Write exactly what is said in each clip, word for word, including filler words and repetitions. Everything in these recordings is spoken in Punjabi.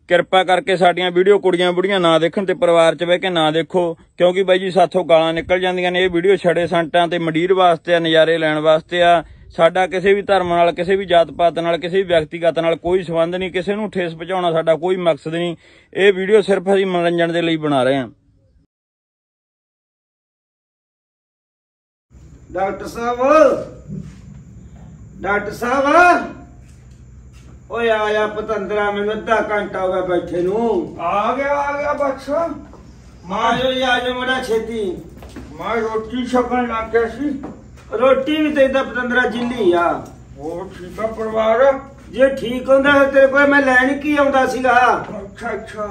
किरपा करके साडियां वीडियो कुड़ियां बुढ़ियां ना देखण ते परिवार च बह के ना देखो, क्योंकि बाई जी साथों गालां निकल जांदियां ने। ये वीडियो छड़े संटां ते मंडीर वास्ते आ, नज़ारे लैण वास्ते आ। साडा किसी भी धर्म नाल, किसी भी जात पात नाल, किसी भी व्यक्तिगत नाल कोई संबंध नहीं, किसी नूं ठेस पहुंचाउणा साडा कोई मकसद नहीं। ये वीडियो सिर्फ असीं मनोरंजन दे लई बना रहे हां। डॉक्टर साहब, डॉक्टर साहब, ओए आया पतंदरा, मैनूं अद्धा घंटा हो गया बैठे नूं। आ गया आ गया बच्चा, मां जो आ जाओ बड़ा छेती। मैं रोटी छकन लग गया सी। रोटी भी ते पतंदरा जिल्ली आ। वो ठीक है परिवार? जे ठीक होंदा तेरे कोल मैं लैण की आउंदा सीगा। अच्छा अच्छा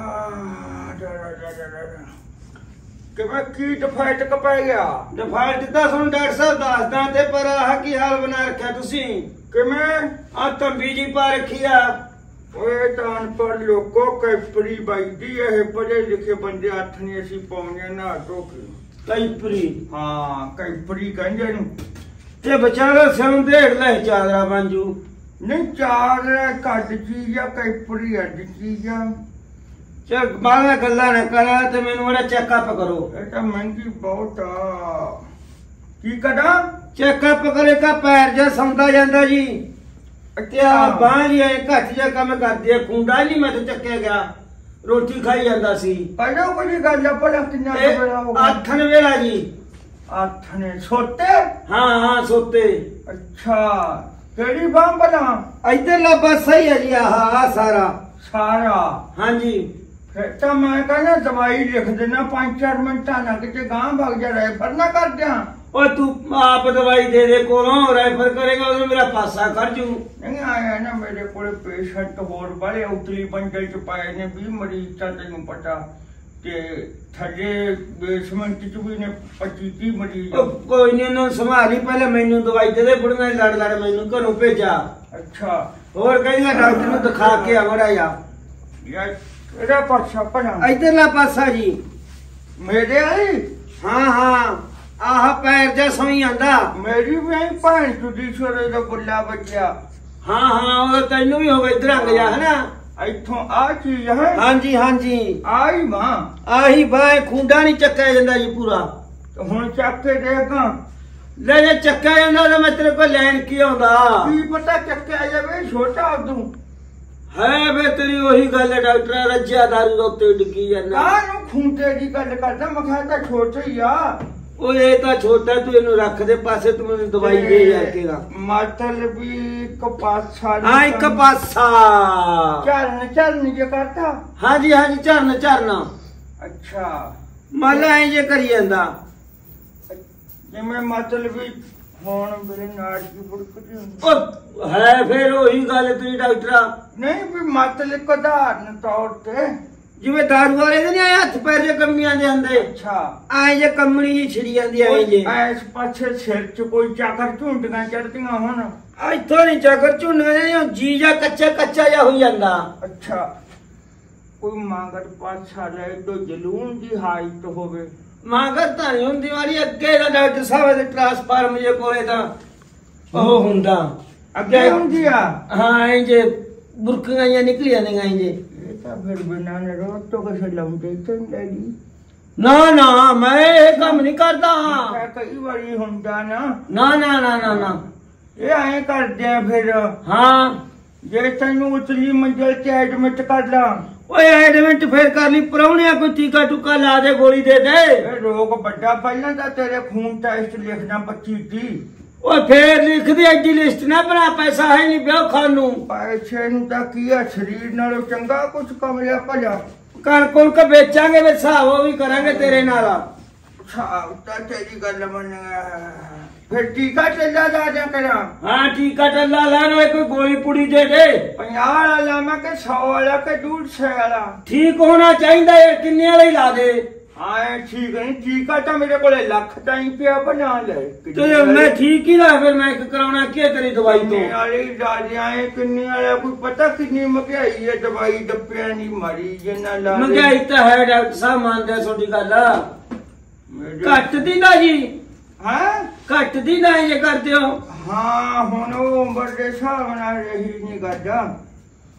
कि मैं की डिफाइट कपाई गया। डिफाइट तो सुन डॉक्टर साहब दसदा ते पर आह की हाल बना रखा तुसी कि मैं आ तंबी जी पा रखी आ। ओए तान पर लोको कैपरी बाईदी है, पढ़े लिखे बंदे हथ नहीं असी पाउंदे ना तो की कैपरी। हां कैपरी कहंदे नु। ते बेचारा सिम ढेड़ ले चादरा बांजू। नहीं चादरा घट चीज आ, कैपरी अड चीज आ। चल बाला गल्ला न करा ते मैनू बड़ा चेकअप करो। एटा महंगी बहुत आ। की करा? चेकअप करे का पैर जा सौंदा जांदा जी। क्या बांह जी घट जा कम करदी है, खुंडा नहीं मैं तो चक्के गया, रोटी खाई जांदा सी। पहले कोई गल आ, पहले किन्ना वेला हो गया? आठन वेला जी। आठने सोते? हां हां सोते। अच्छा केड़ी बांह भला? इधर ला बस सही है जी। आहा सारा सारा? हां जी। फिर तो मैं कहना दवाई लिख देना, पांच चार मिनट ना किते गांव भाग जा, रेफर ना कर दिया। और तू आप दवाई दे दे कोलों रेफर करेगा तो मेरा पासा कर जू। नहीं आया ना मेरे को पेशेंट होर बड़े उतली बंडल च पाए ने, भी मरीज का तेन पता ते थले बेसमेंट च भी ने पच्ची तीह मरीज। कोई नहीं उन्होंने संभाली, पहले मैनू दवाई दे दे, बुढ़िया लड़ लड़ मैनू घरों भेजा। अच्छा और कहेगा डॉक्टर ने दिखा के आवड़ा या एदा पासा भला? इधरला पासा जी मेरे आई। हाँ हाँ आह पैर जा सोई आंदा। मेरी भी भैन चुदी छोरे दा बुला बच्चा। हाँ हाँ और तेनू भी होगा इधर अंग जा है ना। इथों आ चीज है? हाँ जी हाँ जी। आई मां आही बाय खुंडा नहीं चक्का जांदा जी पूरा। तो हुण चक के देखा ले जे चक्का जांदा तो मैं तेरे को लैन की आउंदा। की पता चक्का जावे छोटा तू है बे तेरी वही गल है डॉक्टर रज्जिया दारू दा उत्ते डिग्गी जांदा। कानू खूंटे दी गल करदा, मैं कहता छोटा ही आ। ओ ये तो छोटा, तू इनू रख दे पासे, तू मैनू दवाई दे जाकेगा। मतलब भी कपासा। हां एक पासा चरण चरण जे करता। हां जी हां जी चरण चरण। अच्छा माला ऐ जे करी जांदा जिवें मतलब भी हुण मेरे नाड़ की बुड़कदी हुंदी। ओ है फिर वही गल तेरी डॉक्टरा। नहीं भी मतलब कधारण तौर ते जिवें दारू वाले दे नहीं आए हथ पैर जे कम्मी आंदे आंदे। अच्छा ऐ जे कमणी जी छिड़ी जांदी ऐ जे। ऐस पाछे सिर च कोई चाकर झुंडियां चढ़दियां होण। इथों नहीं चाकर झुंडियां, जी जा कच्चा कच्चा जा हो जांदा। अच्छा कोई मांगत पाछा ले तो जलून दी हाइट होवे। मांगत तां नहीं हुंदी वाली, अगे दा डॉक्टर साहब दे ट्रांसफार्म जे कोले तां ओ हुंदा अगे हुंदी आ। हां ऐ जे बुरकियां या निकली आंदियां ऐ जे। फिर बिना रोज तो कैसे लौंडे चंदेगी? ना ना मैं ये काम नहीं करता। कई बारी हुंदा ना। ना ना ना ना ना ये आए करदे आ फिर। हाँ जे तैनू उतली मंजिल ते एडमिट कर ला। ओए एडमिट फिर कर ली, परौणिया कोई टीका टूका ला दे, गोली दे दे। ए रोग बड़ा पहला दा तेरे खून टेस्ट लिखना पच्ची दी। ओ फिर लिख दी एडी लिस्ट ना बना, पैसा है नहीं ब्याह खान नू। पैसे नू तां की आ, शरीर नालों चंगा कुछ कम लिया भला। कणक कुणक बेचांगे वे हिसाब वो भी करांगे तेरे नाल। साहब तां तेरी गल मन फिर टीका चला दा जा करा। हाँ टीका टल्ला ला रे, कोई गोली पुड़ी दे दे। पंजाह वाला लामा के सौ वाला के दूर से वाला ठीक होना चाहिए। ये किन्ने वाला ही ला दे। हाँ ठीक है, टीका तो मेरे को लख ताई पिया बना ले। तो मैं ठीक ही ला, फिर मैं कराना क्या तेरी दवाई तो? वाली दादियां किन्नी वाला कोई पता किन्नी महंगाई है, दवाई डब्बिया नहीं मारी जिन्ना ला। महंगाई तो है डॉक्टर साहब, मानते थोड़ी गल घट दी ना जी। हाँ घट दी ना ये करते हो। हाँ हुण उम्र के हिसाब नाल रही नहीं करदा।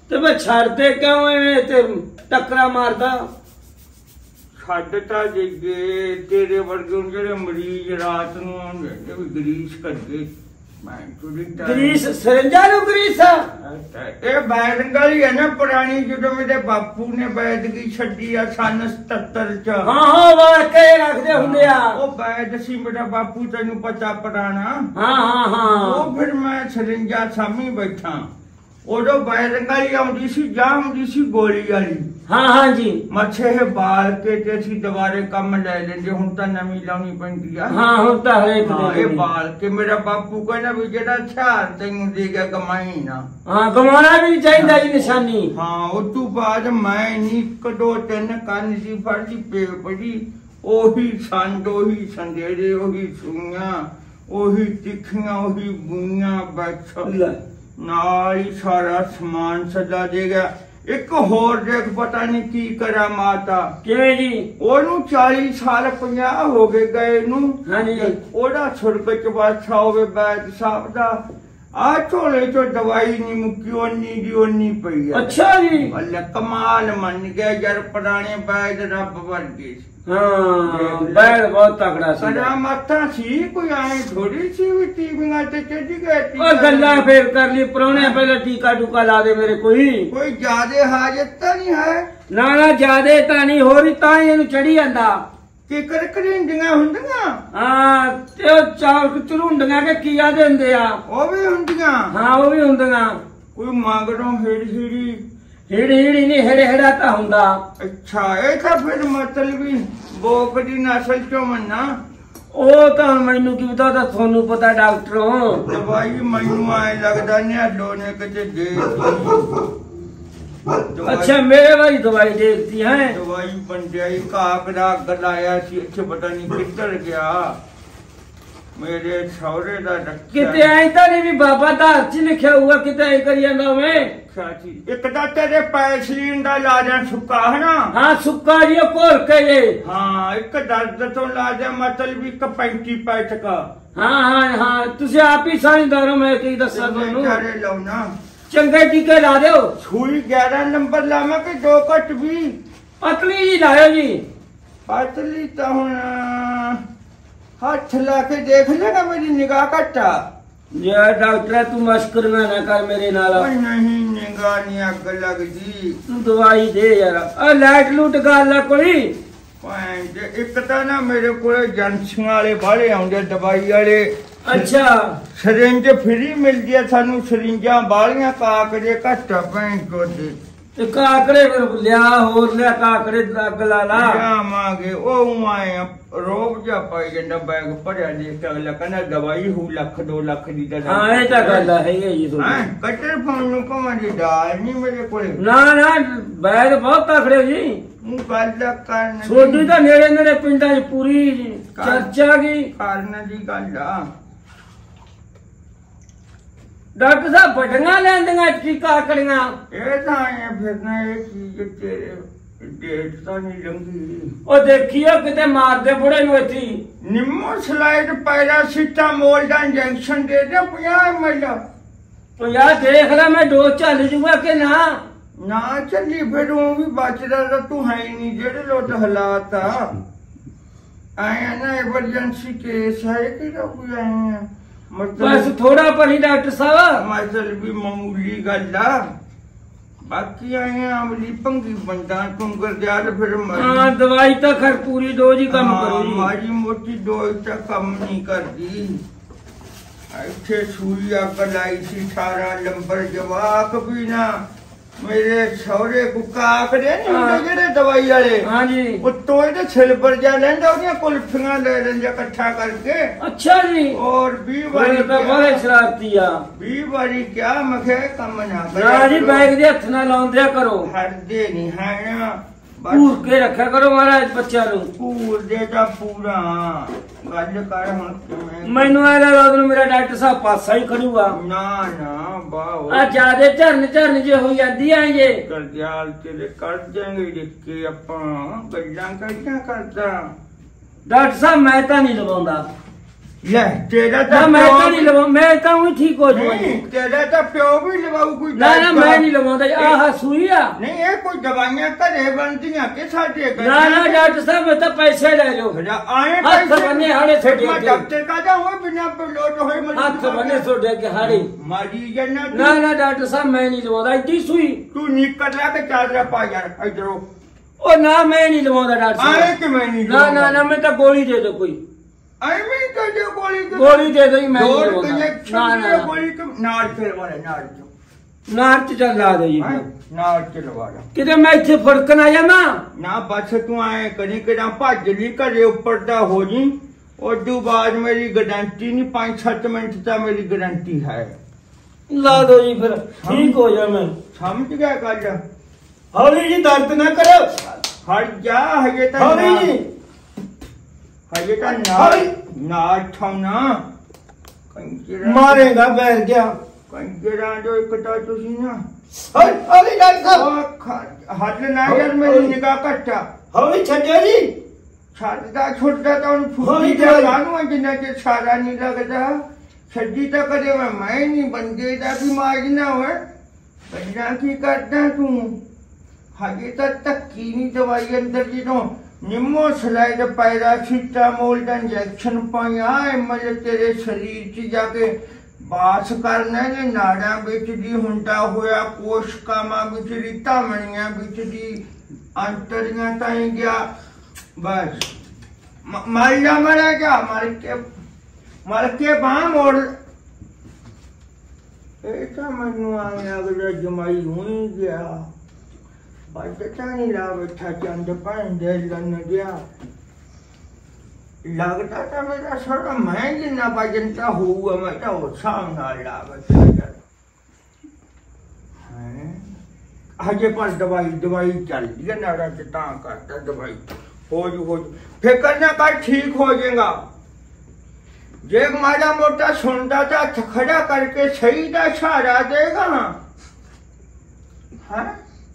ਤੇ ਮੈਂ ਛੱਡਦੇ ਕਿਉਂ ਐਵੇਂ ਤੇ ਟੱਕਰਾ ਮਾਰਦਾ? ਛੱਡ ਤਾਂ ਜੇ ਤੇਰੇ ਵਰਗੇ ਹੁਣ ਜਿਹੜੇ ਮਰੀਜ਼ ਰਾਤ ਨੂੰ ਆਉਂਦੇ ਨੇ ਵੀ ਗਰੀਸ ਕਰਕੇ ਮੈਂ ਥੋੜੀ ਗਰੀਸ ਸਰੰਜਾ ਨੂੰ ਗਰੀਸ ਆ? ਇਹ ਬੈਦਗ ਵਾਲੀ ਹੈ ਨਾ ਪੁਰਾਣੀ, ਜਦੋਂ ਮੇਰੇ ਬਾਪੂ ਨੇ ਬੈਦਗੀ ਛੱਡੀ ਆ ਸੰਨ ਸਤੱਤਰ ਚ। ਹਾਂ ਹਾਂ ਵਾਕਈ ਰੱਖਦੇ ਹੁੰਦੇ ਆ। ਉਹ ਬੈਦ ਸੀ ਮੇਰਾ ਬਾਪੂ, ਤੈਨੂੰ ਪਤਾ ਪੁਰਾਣਾ। ਹਾਂ ਹਾਂ ਹਾਂ। ਉਹ ਫਿਰ ਮੈਂ ਸਰੰਜਾ ਸਾਹਮਣੇ ਬੈਠਾ, ਉਦੋਂ ਬੈਦਗ ਵਾਲੀ ਆਉਂਦੀ ਸੀ ਜਾਂ ਆਉਂਦੀ ਸੀ ਗੋਲੀ ਵਾਲੀ। ਹਾਂ ਹਾਂ ਜੀ। ਮੱਛੇ ਇਹ ਬਾਲ ਕੇ ਤੇ ਅਸੀਂ ਦੁਬਾਰੇ ਕੰਮ ਲੈ ਲੈਂਦੇ, ਹੁਣ ਤਾਂ ਨਵੀਂ ਲਾਉਣੀ ਪੈਂਦੀ ਆ। ਹਾਂ ਹੁਣ ਤਾਂ ਹਰੇਕ ਹਾਂ, ਦੇ ਇਹ ਬਾਲ ਕੇ ਮੇਰਾ ਬਾਪੂ ਕਹਿੰਦਾ ਵੀ ਜਿਹੜਾ ਹਥਿਆਰ ਤੈਨੂੰ ਦੇ ਗਿਆ ਕਮਾਈ ਨਾ। ਹਾਂ ਗਵਾਉਣਾ ਵੀ ਨਹੀਂ ਚਾਹੀਦਾ ਜੀ ਨਿਸ਼ਾਨੀ। ਹਾਂ ਉਸ ਤੋਂ ਬਾਅਦ ਮੈਂ ਨੀ ਇੱਕ ਦੋ ਤਿੰਨ ਕੰਨ ਸੀ ਫੜਦੀ ਪੇ ਪੜੀ, ਉਹੀ ਸੰਦ ਉਹੀ ਸੰਦੇਰੇ ਉਹੀ ਸੂਈਆਂ ਉਹੀ ਤਿੱਖੀਆਂ ਉਹੀ ਬੂਈਆਂ ਬੈਠ ਨਾਲ ਹੀ ਸਾਰਾ ਸਮਾਨ ਸਜਾ ਦੇ ਗਿਆ। ਇੱਕ ਹੋਰ ਦੇਖ ਪਤਾ ਨਹੀਂ ਕੀ ਕਰਾਂ ਮਾਤਾ। ਕਿਵੇਂ ਜੀ? ਉਹਨੂੰ ਚਾਲੀ ਸਾਲ ਪੰਜਾਹ ਹੋ ਗਏ ਗਏ ਨੂੰ। ਹਾਂਜੀ। ਉਹਦਾ ਸੁਰਗ ਚ ਬਾਦਸ਼ਾਹ ਹੋਵੇ ਬੈਦ ਸਾਹਿਬ ਦਾ, ਆ ਝੋਲੇ ਚੋਂ ਦਵਾਈ ਨਹੀਂ ਮੁੱਕੀ, ਓਨੀ ਦੀ ਓਨੀ ਪਈ ਆ। ਅੱਛਾ ਜੀ। ਅੱਲਾ ਕਮਾਲ ਮੰਨ ਗਿਆ ਯਾਰ, ਪੁਰਾਣੇ ਬੈਦ ਰੱਬ ਵਰਗੇ ਸੀ। ਹਾਂ ਬੈਦ ਬਹੁਤ ਤਕੜਾ ਸੀ। ਕਰਾਮਾਤਾਂ ਸੀ, ਕੋਈ ਆਏ ਥੋੜੀ ਸੀ ਵੀ ਟੀਵੀਆਂ ਤੇ ਚੜ ਗਏ। ਉਹ ਗੱਲਾਂ ਫੇਰ ਕਰ ਲਈ ਪ੍ਰਾਹੁਣੇ, ਪਹਿਲਾਂ ਟੀਕਾ ਟੂਕਾ ਲਾ ਦੇ ਮੇਰੇ ਕੋਈ। ਕੋਈ ਜ਼ਿਆਦੇ ਹਾਜਤ ਤਾਂ ਨਹੀਂ ਹੈ? ਨਾ ਨਾ ਜ਼ਿਆਦੇ ਤਾਂ ਨਹੀਂ, ਹੋਰ ਹੀ ਤਾਂ ਹੀ ਇਹਨੂੰ ਚੜੀ ਜਾਂਦਾ। ਕਿਕਰ ਕਰਿੰਦੀਆਂ ਹੁੰਦੀਆਂ? ਹਾਂ ਤੇ ਉਹ ਚਾਲ ਚਰੁੰਡੀਆਂ ਕੇ ਕੀ ਆਦੇ ਹੁੰਦੇ ਆ? ਉਹ ਵੀ ਹੁੰਦੀਆਂ। ਹਾਂ ਉਹ ਵੀ ਹੁੰਦੀਆਂ। ਕੋਈ ਮੰਗਰੋਂ ਹਿੜ ਹਿੜੀ ਹੀੜੀ ਹੀੜੀ ਨਹੀਂ, ਹੇੜੇ ਹੇੜਾ ਤਾਂ ਹੁੰਦਾ। ਅੱਛਾ ਇਹ ਤਾਂ ਫਿਰ ਮਤਲਬ ਵੀ ਬੋਕ ਦੀ ਨਸਲ ਚੋਂ ਮੰਨਾ। ਉਹ ਤਾਂ ਮੈਨੂੰ ਕੀ ਪਤਾ, ਤਾਂ ਤੁਹਾਨੂੰ ਪਤਾ ਡਾਕਟਰੋਂ। ਦਵਾਈ ਮੈਨੂੰ ਆਏ ਲੱਗਦਾ ਨਿਆਲੋ ਨੇ ਕਿਤੇ ਦੇ ਅੱਛਾ ਮੇਰੇ ਵਾਲੀ ਦਵਾਈ ਦੇਖਤੀ ਹੈ। ਦਵਾਈ ਬੰਦਿਆਈ ਕਾਕ ਦਾ ਅੱਗ ਲਾਇਆ ਸੀ, ਇੱਥੇ ਪਤਾ ਨਹੀਂ ਕਿੱਧਰ ਗਿਆ। ਮੇਰੇ ਸਹੁਰੇ ਦਾ ਰੱਖਿਆ ਕਿਤੇ ਐ ਤਾਂ ਨਹੀਂ ਵੀ ਬਾਬਾ ਦਾ ਚ ਲਿਖਿਆ ਹੋਊਗਾ, ਕਿਤੇ ਐ ਕਰੀ ਜਾਂਦਾ ਮੈਂ। ਇੱਕ ਤਾਂ ਤੇਰੇ ਪੈਸਲੀਨ ਦਾ ਲਾਜਾਂ ਸੁੱਕਾ ਹੈ ਨਾ? ਹਾਂ ਸੁੱਕਾ ਜੀ ਉਹ ਘੋਲ ਕੇ ਜੇ। ਹਾਂ ਇੱਕ ਦਰਦ ਤੋਂ ਲਾਜਾਂ ਮਤਲਬ ਇੱਕ ਪੈਂਤੀ ਪੈਟਕ। ਹਾਂ ਹਾਂ ਹਾਂ ਤੁਸੀਂ ਆਪ ਹੀ ਸਾਈਂਦਾਰ ਹੋ, ਮੈਂ ਕੀ ਦੱਸਾਂ ਤੁਹਾਨੂੰ। ਚਾਰੇ ਲਾਉਣਾ ਚੰਗੇ ਟੀਕੇ ਲਾ ਦਿਓ। ਸੂਈ ਗਿਆਰਾਂ ਨੰਬਰ ਲਾਵਾਂ ਕਿ ਦੋ ਘੱਟ ਵੀ? ਪਤਲੀ ਜੀ ਲਾਇਓ ਜੀ। ਪਤਲੀ ਤਾਂ ਹੁਣ ਹੱਥ ਲਾ ਕੇ ਦੇਖ ਲੈਗਾ, ਮੇਰੀ ਨਿਗਾਹ ਘੱਟ ਆ। ਯਾਰ ਡਾਕਟਰ ਤੂੰ ਮਸ਼ਕਰੀਆਂ ਨਾ ਕਰ ਮੇਰੇ ਨਾਲ। ਓਏ ਨਹੀਂ ਨਿਗਾਹ ਨਹੀਂ ਅੱਗ ਲੱਗਦੀ। ਤੂੰ ਦਵਾਈ ਦੇ ਯਾਰ। ਆ ਲਾਈਟ ਲੂਟ ਗੱਲ ਆ ਕੋਈ? ਪੰਜ ਇੱਕ ਤਾਂ ਨਾ ਮੇਰੇ ਕੋਲੇ ਏਜੰਸੀਆਂ ਵਾਲੇ ਬਾਹਲੇ ਆਉਂਦੇ ਦਵਾਈ ਵਾਲੇ। ਅੱਛਾ ਸਰਿੰਜ ਫਰੀ ਮਿਲਦੀ ਆ ਸਾਨੂੰ, ਸਰਿੰਜਾਂ ਬਾਹਲੀਆਂ ਕਾਕ ਦੇ ਘੱਟ ਪੈਣ ਕੋਦੇ। ਤੇ ਕਾਕੜੇ ਫਿਰ ਲਿਆ, ਹੋਰ ਲਿਆ ਕਾਕੜੇ ਲੱਗ ਲਾ ਲਾ ਲਿਆਵਾਂਗੇ। ਉਹ ਆਏ ਰੋਬ ਜਾ ਪਾਈ ਜਾਂਦਾ ਬੈਗ ਭਰਿਆ ਦੇਖ ਕੇ ਅਗਲਾ ਕਹਿੰਦਾ ਦਵਾਈ ਹੋ ਲੱਖ ਦੋ ਲੱਖ ਦੀ ਤਾਂ। ਹਾਂ ਇਹ ਤਾਂ ਗੱਲ ਹੈ ਜੀ ਤੁਹਾਡੀ। ਕੱਟਰ ਫੋਨ ਨੂੰ ਭਾਵੇਂ ਦੀ ਡਾਲ ਨਹੀਂ ਮੇਰੇ ਕੋਲੇ। ਨਾ ਨਾ ਬੈਗ ਬਹੁਤ ਤਕੜੇ ਜੀ। ਗੱਲ ਕਰਨ ਛੋਟੀ ਤਾਂ ਨੇੜੇ ਨੇੜੇ ਪਿੰਡਾਂ 'ਚ ਪੂਰੀ ਚਰਚਾ ਗਈ ਕਰਨ ਦੀ ਗੱਲ ਆ। ਡਾਕਟਰ ਸਾਹਿਬ ਵੱਡੀਆਂ ਲੈਂਦੀਆਂ ਕੀ ਕਾਕੜੀਆਂ? ਇਹ ਤਾਂ ਆਏ ਫਿਰਨਾ, ਇਹ ਚੀਜ਼ ਤੇਰੇ ਡੇਟ ਤਾਂ ਨਹੀਂ ਲੰਘੀ। ਉਹ ਦੇਖੀਓ ਕਿਤੇ ਮਾਰਦੇ ਬੁੜੇ ਨੂੰ ਇੱਥੇ। ਨਿੰਮੋ ਸਲਾਈਡ ਪੈਰਾਸੀਟਾਮੋਲ ਦਾ ਇੰਜੈਕਸ਼ਨ ਦੇ ਦੇ ਪੰਜਾਹ ਐਮ ਐਲ। ਪੰਜਾਹ ਦੇਖ ਲੈ ਮੈਂ ਡੋਜ਼ ਚੱਲ ਜੂਗਾ ਕਿ ਨਾ? ਨਾ ਚੱਲੀ ਫਿਰ ਉਹ ਵੀ ਬਚਦਾ ਤਾਂ ਤੂੰ ਹੈ ਹੀ ਨਹੀਂ। ਜਿਹੜੇ ਲੋਟ ਹਾਲਾਤ ਆ ਆਏ ਨਾ ਐਮਰਜੈਂਸੀ ਕੇਸ ਹੈ ਕਿ ਕੋਈ ਆਏ ਆ ਬਸ ਥੋੜਾ ਪਰੀ ਡਾਕਟਰ ਸਾਹਿਬ। ਮਤਲਬ ਵੀ ਮਾਮੂਲੀ ਗੱਲ ਆ। ਬਾਕੀ ਆਏ ਅਮਲੀ ਭੰਗੀ ਬੰਦਾ ਤੂੰ ਗਰਦਿਆਲ ਫਿਰ ਹਾਂ ਦਵਾਈ ਤਾਂ ਖਰ ਪੂਰੀ ਡੋਜ਼ ਹੀ ਕੰਮ ਕਰੂ ਜੀ। ਮਾੜੀ ਮੋਟੀ ਡੋਜ਼ ਤਾਂ ਕੰਮ ਨਹੀਂ ਕਰਦੀ। ਇੱਥੇ ਸੂਈ ਅੱਗ ਲਾਈ ਸੀ ਅਠਾਰਾਂ ਨੰਬਰ ਜਵਾਕ ਵੀ ਨਾ ਮੇਰੇ ਸਹੁਰੇ ਕੁੱਕਾ ਕਰੇ ਨਹੀਂ ਹੁੰਦੇ ਜਿਹੜੇ ਦਵਾਈ ਵਾਲੇ। ਹਾਂਜੀ ਉੱਤੋਂ ਇਹਦੇ ਸਿਲਵਰ ਜਾ ਲੈਂਦਾ, ਉਹਦੀਆਂ ਕੁਲਫੀਆਂ ਲੈ ਲੈਂਦਾ ਇਕੱਠਾ ਕਰਕੇ। ਅੱਛਾ ਜੀ। ਔਰ ਵੀਹ ਵਾਰੀ ਤਾਂ ਬੜੇ ਸ਼ਰਾਰਤੀ ਆ। ਵੀਹ ਵਾਰੀ ਕਿਆ ਮਖੇ ਕੰਮ ਨਾ ਨਾ ਜੀ ਬੈਗ ਦੇ ਹੱਥ ਨਾਲ ਲਾਉਂਦਿਆ ਕਰੋ। ਹਰਦੇ ਨਹੀਂ ਹੈ ਨਾ, ਪੂਰ ਕੇ ਰੱਖਿਆ ਕਰੋ ਮਹਾਰਾਜ ਬੱਚਿਆਂ ਨੂੰ। ਪੂਰ ਦੇ ਤਾਂ ਪੂਰਾ ਗੱਲ ਕਰ ਹੁਣ ਕਿਵੇਂ। ਮੈਨੂੰ ਐ ਲੱਗਦਾ ਉਹਨੂੰ ਮੇਰਾ ਡਾਕਟਰ ਸਾਹਿਬ ਪਾਸਾ ਹੀ ਖੜੂਗਾ। ਨਾ ਨਾ ਬਾਹੋ ਆ ਜਿਆਦੇ ਝਰਨ ਝਰਨ ਜੇ ਹੋ ਜਾਂਦੀ ਆ ਜੇ ਕਰਦਿਆਲ ਤੇਰੇ ਕਰ ਜਾਣਗੇ ਦੇਖ ਕੇ ਆਪਾਂ ਗੱਲਾਂ ਕਿਹੜੀਆਂ ਕਰਦਾ। ਡਾਕਟਰ ਸਾਹਿਬ ਮੈਂ ਤਾਂ ਨਹੀਂ ਲਵਾਉਂਦਾ। ਲੈ ਤੇਰਾ ਨਾ ਤਾਂ ਮੈਂ ਪਿਓ ਤਾਂ ਨਹੀਂ ਲਵਾਂ, ਮੈਂ ਤਾਂ ਉਹੀ ਠੀਕ ਹੋ ਜਾਵਾਂ ਨਹੀਂ ਤੇਰਾ ਤਾਂ ਪਿਓ ਵੀ ਲਵਾਉ ਕੋਈ ਨਾ ਨਾ ਡਾਕਟਰ। ਮੈਂ ਨਹੀਂ ਲਵਾਉਂਦਾ ਜੀ। ਆਹ ਸੂਈ ਆ ਨਹੀਂ ਇਹ ਕੋਈ ਦਵਾਈਆਂ ਘਰੇ ਬਣਦੀਆਂ ਕਿ ਸਾਡੇ ਘਰੇ? ਨਾ ਨਾ ਡਾਕਟਰ ਸਾਹਿਬ ਮੈਂ ਤਾਂ ਪੈਸੇ ਲੈ ਜਾਓ। ਆਏ ਹੱਥ ਬੰਨੇ ਹਾੜੇ ਛੱਡੇ ਮੈਂ ਅੱਗੇ। ਡਾਕਟਰ ਕਾਹਦਾ ਹੋਏ ਬਿਨਾ ਲੋਟ ਹੋਏ ਮਰੀਜ਼ ਹੱਥ ਬੰਨੇ ਤੁਹਾਡੇ ਅੱਗੇ ਹਾੜੇ। ਮਾਰੀ ਜਨਾ ਨਾ ਨਾ ਡਾਕਟਰ ਸਾਹਿਬ ਮੈਂ ਨਹੀਂ ਲਵਾਉਂਦਾ ਇੱਡੀ ਸੂਈ। ਤੂੰ ਨਿਕਲ ਲੈ ਕੇ ਚੱਲ ਰਿਹਾ ਪਾ ਯਾਰ ਇਧਰੋਂ। ਉਹ ਨਾ ਮੈਂ ਨਹੀਂ ਲਵਾਉਂਦਾ ਡਾਕਟਰ ਆਏ ਸਾਹਿਬ। ਕਿਵੇਂ ਨਹੀਂ ਨਾ ਨਾ ਨਾ ਮੈਂ ਤਾਂ ਗੋਲੀ ਦੇ ਦਿਓ ਕੋਈ। ਐਵੇਂ ਕਹਦੇ ਗੋਲੀ ਕਿ- ਗੋਲੀ ਦੇ ਦਿਓ ਜੀ, ਮੈਂ ਨਹੀਂ ਲੋੜ ਲਵਾਉਂਦਾ। ਕਿੰਨੇ ਨਾ ਨਾ ਨਾ। ਗੋਲੀ ਕਿ ਨਾੜ ਚਲਵਾ ਲੈ ਨਾੜ ਚ ਨਾਰ ਚ ਚੱਲ ਲਾ ਦਿਓ ਜੀ। ਹੈਂ? ਨਾੜ ਚਲਵਾ ਲੈ ਕਿਤੇ ਮੈਂ ਇੱਥੇ ਫੜਕ ਨਾ ਜਾਵਾਂ। ਨਾ ਬਸ ਤੂੰ ਆਏ ਕਦੀ ਕਿਦਾਂ ਭੱਜ ਲਈ ਘਰੇ ਉੱਪਰ ਦਾ ਹੋ ਜੀ। ਉਦੋਂ ਬਾਅਦ ਮੇਰੀ ਗਾਰੰਟੀ ਨਹੀਂ ਪੰਜ ਸੱਤ ਮਿੰਟ ਤਾਂ ਮੇਰੀ ਗਾਰੰਟੀ ਹੈ। ਲਾ ਦਿਓ ਜੀ ਫਿਰ ਠੀਕ ਹੋ ਜਾ ਮੈਂ। ਸਮਝ ਗਿਆ ਗੱਲ? ਹੌਲੀ ਜੀ ਦਰਦ ਨਾ ਕਰੋ। ਹਟ ਜਾ ਹਜੇ ਤਾਂ ਹੌਲੀ ਨਾ- ਜੀ। ਹਜੇ ਤਾਂ ਨਾ ਹੌਲੀ। ਨਾ ਠਾਉਣਾ ਕੰਜਰਾ ਮਾਰੇਗਾ ਬੈਰ ਗਿਆ। ਕੰਜਰਾ ਜੋ ਇੱਕ ਤਾਂ ਤੁਸੀਂ ਨਾ ਹੌਲੀ ਹੌਲੀ ਡਾਕਟਰ ਸਾਹਿਬ। ਉਹ ਖ- ਹੱਦ ਨਾ ਯਾਰ ਮੇਰੀ ਨਿਗਾਹ ਘੱਟਾ ਹੌਲੀ ਛੱਡਿਓ ਜੀ। ਛੱਡਦਾ ਛੁੱਟਦਾ ਤਾਂ ਉਹਨੂੰ ਫੁੱਟੀ ਹੌਲੀ ਤੇ ਹੌਲੀ। ਲਾਨੂੰ ਜਿੰਨਾ ਚਿਰ ਸਾਰਾ ਨਹੀਂ ਲੱਗਦਾ। ਛੱਡੀ ਤਾਂ ਕਦੇ ਮੈਂ ਮੈਂ ਨਹੀਂ ਬੰਦੇ ਦਾ ਵੀ ਮਾਜਨਾ ਹੋਏ ਬੰਦਾ ਕੀ ਕਰਦਾ ਤੂੰ? ਹਜੇ ਤਾਂ ਧੱਕੀ ਨਹੀਂ ਦਵਾਈ ਅੰਦਰ ਜਦੋਂ ਨਿੰਮੋ ਸਲਾਈਡ ਪੈਰਾਸੀਟਾਮੋਲ ਦਾ ਇੰਜੈਕਸ਼ਨ ਪਾਇਆ ਐਮਲ ਤੇਰੇ ਸਰੀਰ 'ਚ ਜਾ ਕੇ ਬਾਸ ਕਰਨਾ ਨੇ ਨਾੜਾਂ ਵਿੱਚ ਦੀ ਹੁੰਦਾ ਹੋਇਆ ਕੋਸ਼ਕਾਵਾਂ ਵਿੱਚ ਦੀ ਧਮਨੀਆਂ ਵਿੱਚ ਦੀ ਅੰਤਰੀਆਂ ਤਾਈਂ ਗਿਆ ਬਸ ਮ- ਮਰ ਜਾ ਮਰ ਗਿਆ ਮਰ ਕੇ ਮਰ ਕੇ ਬਾਹ ਮੋੜ। ਇਹ ਤਾਂ ਮੈਨੂੰ ਆਇਆ ਅਗਲਾ ਜਮਾਈ ਹੋਈ ਗਿਆ ਬਚਤਾ ਨਹੀਂ ਲਾ ਬੈਠਾ ਚੰਦ ਭਾਂਡੇ ਲੰਨ ਗਿਆ। ਲੱਗਦਾ ਤਾਂ ਮੇਰਾ ਸਾਰਾ ਮੈਂ ਜਿੰਨਾ ਵਜਨ ਤਾਂ ਹੋਊਗਾ ਮੈਂ ਤਾਂ ਉਹ ਸਾਹਮ ਨਾਲ ਲਾ ਬੈਠਾ ਯਾਰ। ਹੈਂ? ਹਜੇ ਪਰ ਦਵਾਈ ਦਵਾਈ ਚੱਲਦੀ ਹੈ ਨਾੜਾ ਚ ਤਾਂ ਕਰਦਾ ਦਵਾਈ ਹੋ ਜੂ ਹੋ ਜੂ ਫਿਕਰ ਨਾ ਕਰ ਠੀਕ ਹੋ ਜਾਏਗਾ। ਜੇ ਮਾੜਾ ਮੋਟਾ ਸੁਣਦਾ ਤਾਂ ਹੱਥ ਖੜਾ ਕਰਕੇ ਸਹੀ ਦਾ ਸਹਾਰਾ ਦੇਗਾ। ਹਾਂ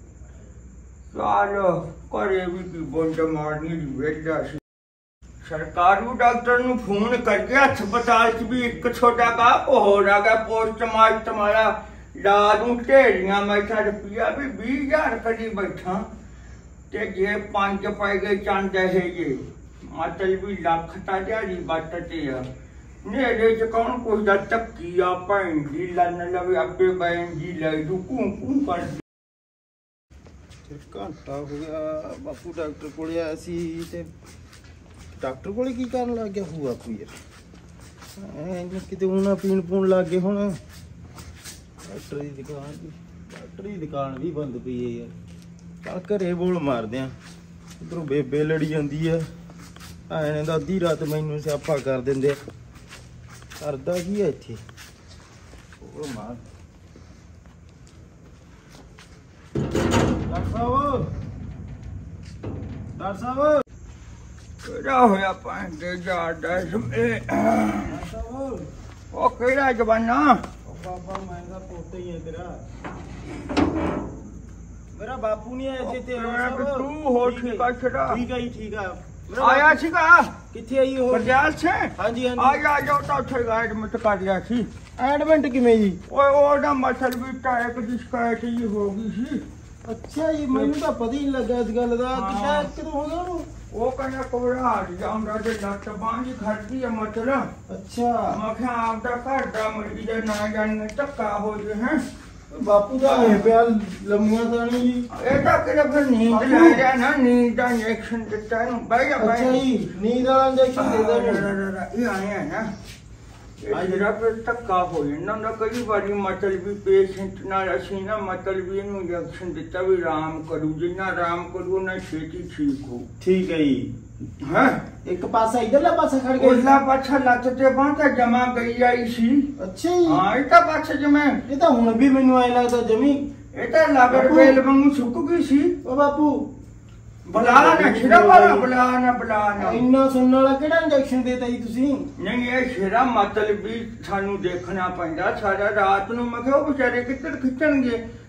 ਚਾਲ ਕਰੇ ਵੀ ਕੀ ਬੋਲਦਾ ਮਾਰਨੀ ਦੀ ਵੇਲਾ ਸੀ। ਸਰਕਾਰੂ ਡਾਕਟਰ ਨੂੰ ਫੋਨ ਕਰਕੇ ਹਸਪਤਾਲ 'ਚ ਵੀ ਇੱਕ ਛੋਟਾ ਕਾ ਹੋ ਰਾਗਾ ਪੋਸਟ ਮਾਸਟਰ ਮਾਰਾ ਲਾ ਦੂੰ ਢੇਰੀਆਂ ਮੈਂ ਤਾਂ ਰੁਪਿਆ ਵੀ ਵੀਹ ਹਜ਼ਾਰ ਕਦੀ ਬੈਠਾ ਤੇ ਜੇ ਪੰਜ ਪੈ ਗਏ ਚੰਦ ਇਹ ਜੇ ਮਤਲਬ ਵੀ ਲੱਖ ਤਾਂ ਦਿਹਾੜੀ ਬੱਟ ਤੇ ਆ ਨੇੜੇ ਚ ਕੌਣ ਪੁੱਛਦਾ ਚੱਕੀ ਆ ਭੈਣ ਦੀ ਲੰਨ ਲਵੇ ਆਪੇ ਬੈਣ ਜੀ ਲੈ ਦੂ ਕੂ ਕੂ ਕਰ। ਘੰਟਾ ਹੋ ਗਿਆ ਬਾਪੂ ਡਾਕਟਰ ਕੋਲੇ ਆਇਆ ਸੀ ਤੇ ਡਾਕਟਰ ਕੋਲੇ ਕੀ ਕਰਨ ਲੱਗ ਗਿਆ ਹੋਊ ਬਾਪੂ ਯਾਰ ਐ ਕਿਤੇ ਉਹਨਾਂ ਪੀਣ ਪੂਣ ਲੱਗ ਗਏ ਹੁਣ। ਡਾਕਟਰ ਦੀ ਦੁਕਾਨ ਵੀ ਡਾਕਟਰ ਦੀ ਦੁਕਾਨ ਵੀ ਬੰਦ ਪਈ ਹੈ ਯਾਰ। ਚੱਲ ਘਰੇ ਬੋਲ ਮਾਰਦੇ ਆ। ਉਧਰੋਂ ਬੇਬੇ ਲੜੀ ਜਾਂਦੀ ਆ ਐਨੇ ਦਾ ਅੱਧੀ ਰਾਤ ਮੈਨੂੰ ਸਿਆਪਾ ਕਰ ਦਿੰਦੇ ਆ। ਕਰਦਾ ਕੀ ਆ ਇੱਥੇ ਬੋਲ ਮਾਰ। ਡਾਕਟਰ ਸਾਹਿਬ ਡਾਕਟਰ ਸਾਹਿਬ ਕਿਹੜਾ ਹੋਇਆ ਭੈਣ ਦੇ ਜਾਦਾ ਸਮੇ ਡਾਕਟਰ ਸਾਹਿਬ ਉਹ ਕਿਹੜਾ ਜਵਾਨਾ? ਉਹ ਬਾਬਾ ਮੈਂ ਦਾ ਪੋਤਾ ਹੀ ਹੈ ਤੇਰਾ। ਮੇਰਾ ਬਾਪੂ ਨਹੀਂ ਆਇਆ ਸੀ ਤੇ ਤੂੰ ਹੋ ਠੀਕ ਆ ਛੜਾ ਠੀਕ ਆ ਜੀ ਠੀਕ ਆ। ਆਇਆ ਸੀਗਾ ਕਿੱਥੇ ਆਈ ਉਹ? ਗਰਜਾਲ ਸੇ ਹਾਂਜੀ ਆ ਹਾਂਜੀ। ਜਾ ਜਾ ਤਾਂ ਉੱਥੇ ਗਾਇਡ ਮਤ ਕਰ ਲਿਆ ਸੀ। ਐਡਮਿਟ ਕਿਵੇਂ ਜੀ? ਓਏ ਉਹਦਾ ਮਸਲ ਵੀ ਟਾਇਕ ਦੀ ਸ਼ਿਕਾਇਤ ਹੀ ਹੋ ਗਈ ਸੀ। ਅੱਛਾ ਜੀ ਮੈਨੂੰ ਤਾਂ ਪਤਾ ਹੀ ਨਹੀਂ ਲੱਗਾ ਇਸ ਗੱਲ ਦਾ। ਹਾਂ। ਕਿਸ਼ਾ ਕਿਦੋਂ ਹੋ ਗਿਆ ਉਹਨੂੰ? ਉਹ ਕਹਿੰਦਾ ਘਬਰਾਹਟ ਜਾਂਦਾ ਤੇ ਲੱਤ ਬਾਂਹ ਦੀ ਖੜਦੀ ਆ ਮਤਲਬ। ਅੱਛਾ ਮੈਂ ਕਿਹਾ ਆਪਦਾ ਘਰ ਦਾ ਮਰਜ਼ੀ ਦਾ ਨਾ ਜਾਣੇ ਧੱਕਾ ਹੋ ਜੇ ਹੈ। ਬਾਪੂ ਦਾ ਇਹ ਪਿਆ ਲੰਮੀਆਂ ਤਾਣੀ ਜੀ। ਇਹ ਤਾਂ ਕਿਹੜਾ ਫਿਰ ਨੀਂਦ ਲੈ ਰਿਹਾ ਨਾ ਨੀਂਦ ਦਾ ਇੰਜੈਕਸ਼ਨ ਦਿੱਤਾ ਇਹਨੂੰ ਬਹਿ ਜਾ ਬਹਿ ਅੱਛਾ ਜਾ। ਜੀ ਨੀਂਦ ਵਾਲਾ ਇੰਜੈਕਸ਼ਨ ਦੇ ਦੇ ਇਹ ਆਏ ਆ ਨਾ ਇਹ ਜਿਹੜਾ ਫਿਰ ਧੱਕਾ ਹੋ ਜਾਂਦਾ ਨਾ ਕਈ ਵਾਰੀ ਮਤਲਬ ਵੀ ਪੇਸ਼ੈਂਟ ਨਾਲ ਅਸੀਂ ਨਾ ਮਤਲਬ ਵੀ ਇਹਨੂੰ ਇੰਜੈਕਸ਼ਨ ਦਿੱਤਾ ਵੀ ਆਰਾਮ ਕਰੂ ਜਿੰਨਾ ਆਰਾਮ ਕਰੂ ਉਹਨਾਂ ਛੇਤੀ ਠੀਕ ਹੋ। ਠੀਕ ਹੈ ਜੀ। ਹਾਂ ਇੱਕ ਪਾਸਾ ਇਧਰਲਾ ਪਾਸਾ ਖੜ ਗਿਆ। ਉਹਲਾ ਪਾਛਾ ਲੱਤ ਤੇ ਬਾਂਹ ਤਾਂ ਜਮਾ ਗਈ ਆਈ ਸੀ। ਅੱਛਾ ਜੀ ਹਾਂ ਇਹ ਤਾਂ ਪਾਛਾ ਜਮਾ ਇਹ ਤਾਂ ਹੁਣ ਵੀ ਮੈਨੂੰ ਐ ਲੱਗਦਾ ਜਮੀ ਇਹ ਤਾਂ ਲਗੜ ਵੇਲ ਵਾਂਗੂ ਸੁੱਕ ਗਈ ਸੀ। ਉਹ ਬਾਪੂ ਬੁਲਾ ਨਾ ਛਿੜਾ ਵਾਲਾ ਬੁਲਾ ਨਾ ਬੁਲਾ ਨਾ। ਇੰਨਾ ਸੁਣਨ ਵਾਲਾ ਕਿਹੜਾ ਇੰਜੈਕਸ਼ਨ ਦੇਤਾ ਜੀ ਤੁਸੀਂ? ਨਹੀਂ ਇਹ ਸ਼ੇਰਾ ਮਤਲਬ ਵੀ ਸਾਨੂੰ ਦੇਖਣਾ ਪੈਂਦਾ ਸਾਰਾ ਰਾਤ ਨੂੰ ਮੈਂ ਕਿਹਾ ਉਹ ਵਿਚਾਰੇ ਕਿੱਧਰ ਖਿੱਚਣਗੇ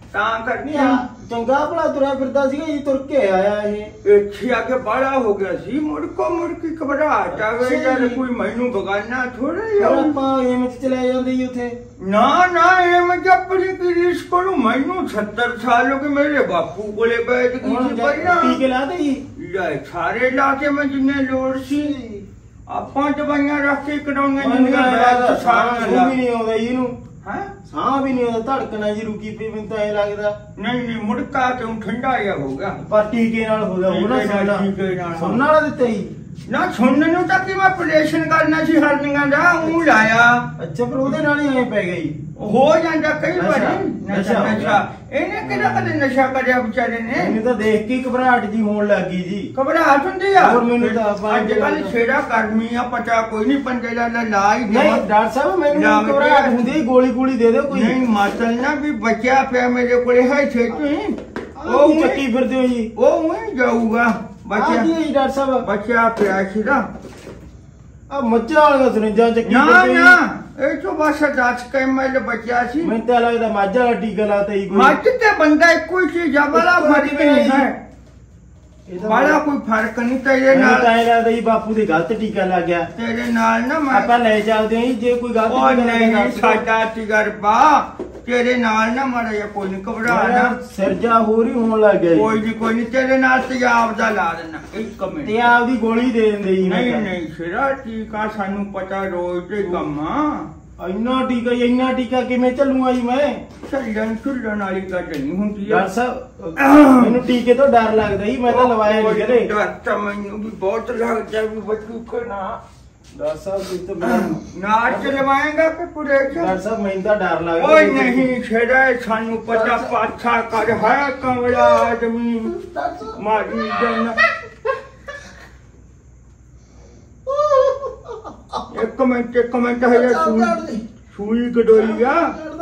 ਤਾਂ ਕਰਕੇ ਨਹੀਂ ਆ ਚੰਗਾ ਭਲਾ ਤੁਰਿਆ ਫਿਰਦਾ ਸੀਗਾ ਜੀ, ਤੁਰ ਕੇ ਆਇਆ ਇਹ। ਇੱਥੇ ਆ ਕੇ ਬਾੜਾ ਹੋ ਗਿਆ ਸੀ, ਮੁੜਕੋ ਮੁੜਕੀ ਘਬਰਾਹਟ ਆ ਗਈ ਯਾਰ, ਕੋਈ ਮੈਨੂੰ ਬਗਾਨਾ ਥੋੜਾ ਫਿਰ ਯਾਰ। ਆਪਾਂ ਇਹ ਵਿੱਚ ਚਲੇ ਜਾਂਦੇ ਜੀ ਉੱਥੇ। ਨਾ ਨਾ ਇਹ ਮੈਂ ਜੱਪੜੀ ਕੀ ਰੀਸ ਕਰੂੰ, ਮੈਨੂੰ ਸੱਤਰ ਸਾਲ ਹੋ ਗਏ, ਮੇਰੇ ਬਾਪੂ ਕੋਲੇ ਬੈਠ ਗਈ ਹੁਣ ਸੀ ਪਹਿਲਾਂ। ਟੀਕੇ ਲਾਤੇ ਜੀ ਲੈ ਸਾਰੇ ਲਾ ਕੇ ਮੈਂ ਜਿੰਨੇ ਲੋੜ ਸੀ ਆਪਾਂ ਦਵਾਈਆਂ ਰੱਖ ਕੇ ਕਰਾਉਣੀਆਂ ਮੈਨੂੰ ਜਿੰਨੀਆਂ ਤਾਂ ਬੈਠ ਸਾਹ ਸਾਰੀਆਂ ਵੀ ਨਹੀਂ ਆਉਂਦਾ ਜੀ ਇਹਨੂੰ, ਹੈ। ਸਾਹ ਵੀ ਨਹੀਂ ਆਉਂਦਾ, ਧੜਕਣਾ ਜੀ ਰੁਕੀ ਪਈ, ਮੈਨੂੰ ਤਾਂ ਇਹ ਲੱਗਦਾ। ਨਹੀਂ ਨਹੀਂ ਮੁੜਕਾ ਕਿਉਂ ਠੰਡਾ ਜਿਹਾ ਹੋ ਗਿਆ। ਪਰ ਟੀਕੇ ਨਾਲ ਹੋ ਗਿਆ ਉਹ ਨਾ ਟੀਕੇ ਨਾਲ, ਸੁਣਨਾ ਟੀਕੇ ਨਾਲ। ਸੁਣਨ ਵਾਲਾ ਦਿੱਤਾ ਜੀ। ਨਾ ਸੁਣਨ ਨੂੰ ਤਾਂ ਕਿ ਮੈਂ ਆਪਰੇਸ਼ਨ ਕਰਨਾ ਸੀ ਹਰਨੀਆਂ ਦਾ, ਉਹ ਲਾਇਆ। ਅੱਛਾ ਪਰ ਉਹਦੇ ਨਾਲ ਹੀ ਐ ਪੈ ਗਈ। ਹੋ ਜਾਂਦਾ ਕਈ ਵਾਰੀ ਨਸ਼ਾ, ਨਸ਼ਾ ਨਸ਼ਾ। ਨਸ਼ਾ ਇਹਨੇ ਕਿਹੜਾ ਕਦੇ ਨਸ਼ਾ ਕਰਿਆ ਵਿਚਾਰੇ ਨੇ। ਮੈਨੂੰ ਤਾਂ ਦੇਖ ਕੇ ਹੀ ਘਬਰਾਹਟ ਜੀ ਹੋਣ ਲੱਗ ਗਈ ਜੀ। ਘਬਰਾਹਟ ਹੁੰਦੀ ਆ। ਹੋਰ ਮੈਨੂੰ ਤਾਂ ਆਪਾਂ- ਅੱਜ ਕੱਲ ਛੇੜਾ ਗਰਮੀ ਆ, ਪਤਾ ਕੋਈ ਨਹੀਂ, ਪੰਜੇ ਦਾ ਲਾ ਹੀ ਨਹੀਂ ਦੇਵਾਂ। ਡਾਕਟਰ ਸਾਹਿਬ ਮੈਨੂੰ ਲੱਗ ਗਿਆ। ਘਬਰਾਹਟ ਹੁੰਦੀ ਹੈ, ਗੋਲੀ ਗੋਲੀ ਦੇ ਦਿਓ ਕੋਈ। ਨਹੀਂ ਮਾਤਲ ਨਾ ਵੀ ਬਚਿਆ ਪਿਆ ਮੇਰੇ ਕੋਲੇ ਹੈ ਛੇਤੀ। ਉਹ ਉਹ ਚੱਕੀ ਫਿਰਦੇ ਹੋ ਜੀ। ਉਹ ਉਹੀ ਜਾਊਗਾ ਆ ਬਚਿਆ ਜੀ ਜੀ ਡਾਕਟਰ ਸਾਹਿਬ, ਬਚਿਆ ਪਿਆ ਸੀ ਨਾ। ਆ ਮੱਝਾਂ ਵਾਲੀਆਂ ਸਰਿੰਜਾਂ ਚੱਕੀ ਨਾ ਫਿਰਦੇ ਨਾ ਜੀ। ਇਹ ਤੋਂ ਬਸ ਦਸ ਕੈਮਲ ਬਚਿਆ ਸੀ। ਮੈਨੂੰ ਤਾਂ ਲੱਗਦਾ ਮਾਝਾ ਵਾਲਾ ਟੀਕਾ ਲਾਤਾ ਜੀ ਕੋਈ। ਮੱਝ ਤੇ ਬੰਦਾ ਇੱਕੋ ਹੀ ਚੀਜ਼ ਆ, ਬੜਾ ਫਰਕ ਨਹੀਂ ਹੈ। ਇਹ ਤਾਂ ਬੜਾ ਕੋਈ ਫਰਕ ਨਹੀਂ ਤੇਰੇ ਮੈਨੂੰ ਤਾਂ ਨਾਲ। ਇਹ ਲੱਗਦਾ ਜੀ ਬਾਪੂ ਦੇ ਗਲਤ ਟੀਕਾ ਲੱਗ ਗਿਆ। ਤੇਰੇ ਨਾਲ ਨਾ ਮੈਂ ਆਪਾਂ ਲੈ ਚੱਲਦੇ ਹਾਂ ਜੀ, ਜੇ ਕੋਈ ਗਲਤ ਉਹ ਟੀਕਾ ਨਹੀਂ ਲੱਗਾ ਨਹੀਂ ਸਾਡਾ ਤਜਰਬਾ ਤੇਰੇ ਨਾਲ ਨਾ ਮਾੜਾ ਜਿਹਾ ਕੋਈ ਨਹੀਂ ਘਬਰਾਣਾ। ਸਿਰਜਾ ਹੋਰ ਹੀ ਹੋਣ ਲੱਗ ਗਿਆ ਜੀ। ਕੋਈ ਨਹੀਂ ਕੋਈ ਨਹੀਂ ਤੇਰੇ ਨਾਲ ਤੇਜ਼ਾਬ ਦਾ ਲਾ ਦੇਣਾ ਇੱਕ ਮਿੰਟ। ਤੇ ਆਪਦੀ ਗੋਲੀ ਦੇ ਦਿੰਦੇ ਜੀ। ਮੈਂ ਨਹੀਂ ਤਾਂ। ਨਹੀਂ ਸਿਰਾ ਟੀਕਾ ਸਾਨੂੰ ਪਤਾ ਰੋਜ਼ ਦੇ ਕੰਮ ਆ। ਇੰਨਾ ਟੀਕਾ ਜੀ, ਇੰਨਾ ਟੀਕਾ ਕਿਵੇਂ ਚੱਲੂਗਾ ਜੀ ਮੈਂ? ਚੱਲਣ ਚੁੱਲਣ ਵਾਲੀ ਗੱਲ ਨਹੀਂ ਹੁੰਦੀ ਡਾਕਟਰ ਸਾਹਿਬ ਮੈਨੂੰ ਟੀਕੇ ਤੋਂ ਡਰ ਲੱਗਦਾ ਜੀ, ਮੈਂ ਤਾਂ ਲਵਾਇਆ ਨਹੀਂ ਕਦੇ। ਡਰ ਤਾਂ ਮੈਨੂੰ ਵੀ ਬਹੁਤ ਲੱਗਦਾ ਵੀ ਬਚੂ ਨਾ। ਡਾਕਟਰ ਸਾਹਿਬ ਜੀ ਤਾਂ ਮੈਨੂੰ ਨਾ ਚਲਵਾਏਗਾ ਕਿ ਪੁਰੇ ਡਾਕਟਰ ਸਾਹਿਬ ਮੈਨੂੰ ਤਾਂ ਡਰ ਲੱਗਦਾ। ਓਏ ਨਹੀਂ ਛੇੜਾ ਸਾਨੂੰ ਪਤਾ ਪਾਛਾ ਕਰ ਹੈ ਕਮਲਾ ਆਦਮੀ ਮਾਰੀ ਜਨ। ਇੱਕ ਮਿੰਟ ਇੱਕ ਮਿੰਟ ਹੈ ਸੂਈ ਸੂਈ ਗਡੋਈ ਆ